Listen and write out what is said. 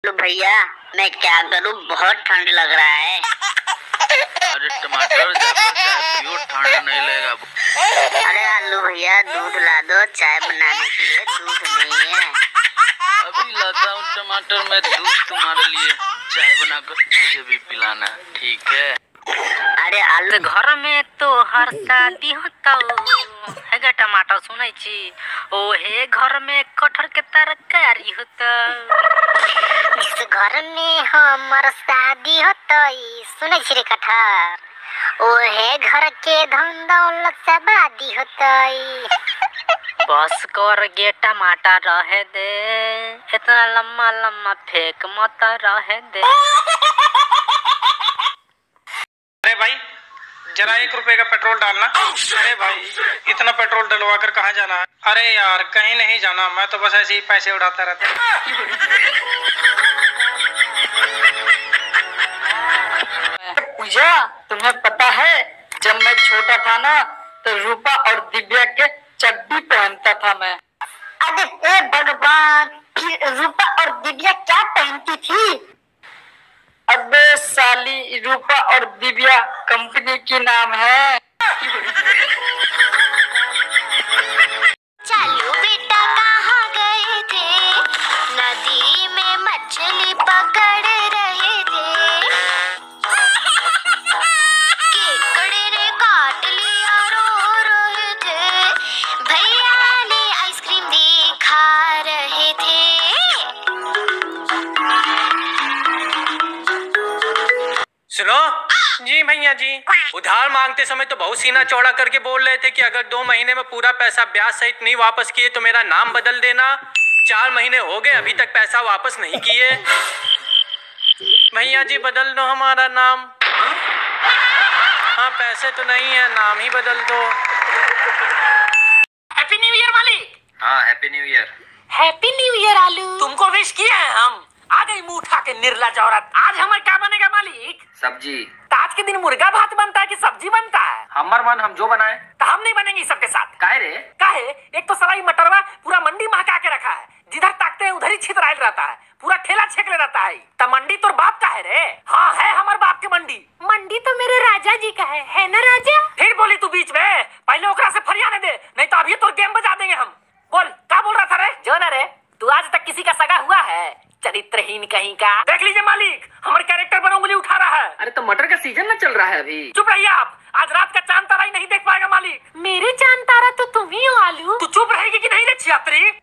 तो भैया मैं क्या करूं, बहुत ठंड लग रहा है। अरे टमाटर पियो, ठंड नहीं लगेगा। अरे आलू भैया दूध ला दो, चाय बनाने के लिए दूध नहीं है। अभी लाता हूँ टमाटर में दूध तुम्हारे लिए, चाय बनाकर मुझे भी पिलाना, ठीक है? अरे आलू घर में तो हर शादी होता है टमाटर सुनै छी, ओहे घर में कटहर के तरकारी होता। इस घर में हमार शादी होतई, सुनै छी रे कटहर, ओहे घर के धन दौलत से बादी होतई। बस कर गे टमाटर रहे दे, इतना लम्बा लम्बा फेंक मत रहे दे। अरे भाई जरा 1 रुपए का पेट्रोल डालना। अरे भाई इतना पेट्रोल डलवा कर कहाँ जाना है? अरे यार कहीं नहीं जाना, मैं तो बस ऐसे ही पैसे उड़ाता रहता। पूजा, तुम्हें पता है जब मैं छोटा था ना तो रूपा और दिव्या के चड्डी पहनता था मैं। अरे ए भगवान, फिर रूपा और दिव्या क्या पहनती थी? अबे साली, रूपा और दिव्या कंपनी की नाम है। चलो बेटा कहाँ गए थे? नदी में मछली पकड़ रहे थे, केकड़े ने काट लिया, रो रहे थे, भैया ने आइसक्रीम दिखा रहे थे। सुनो जी भैया जी, उधार मांगते समय तो बहुत सीना चौड़ा करके बोल रहे थे कि अगर 2 महीने में पूरा पैसा ब्याज सहित नहीं वापस किए तो मेरा नाम बदल देना। 4 महीने हो गए अभी तक पैसा वापस नहीं किए। भैया जी बदल दो हमारा नाम। हाँ पैसे तो नहीं है, नाम ही बदल दो। हैप्पी न्यू ईयर मालिक। हाँ happy new year. Happy new year आलू। तुमको विश किए हैं हम। आ गई मुंह उठा के निर्लज औरत। आज हमारे क्या बनेगा मालिक? सब्जी। तो आज के दिन मुर्गा भात बनता है कि सब्जी बनता है? हमार मन हम जो बनाए। तो हम नहीं बनेंगे सबके साथ। काहे रे? काहे? एक तो सलाई मटरवा पूरा मंडी महका के रखा है, जिधर ताकते हैं उधर ही छितराइल रहता है, पूरा ठेला छेकले रहता है। तो मंडी तोर बाप का है रे? हाँ है हमारे बाप के मंडी। मंडी तो मेरे राजा जी का है ना राजा? फिर बोली तू बीच में, पहले ओकरा से फरियाने दे, नहीं तो अभी तोर गेम बजा देंगे हम। बोल क्या बोल रहा था रे? जो ना रे, तू आज तक किसी का सगा हुआ है? चरित्रहीन कहीं का। देख लीजिए मालिक, हमारे कैरेक्टर पर उंगली उठा रहा है। अरे तो मटर का सीजन ना चल रहा है अभी। चुप रहिए आप, आज रात का चांद तारा ही नहीं देख पाएगा मालिक। मेरे चांद तारा तो तुम ही हो आलू। तू चुप रहेगी कि नहीं रे छियात्री?